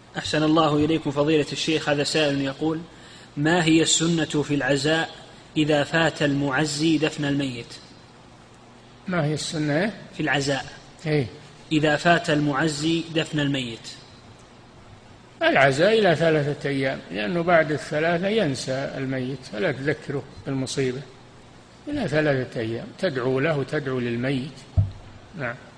أحسن الله إليكم فضيلة الشيخ. هذا سائل يقول: ما هي السنة في العزاء إذا فات المعزي دفن الميت؟ ما هي السنة في العزاء إذا فات المعزي دفن الميت؟ العزاء إلى 3 أيام، لأنه بعد 3 ينسى الميت فلا تذكره بالمصيبة. إلى 3 أيام تدعو له وتدعو للميت. نعم.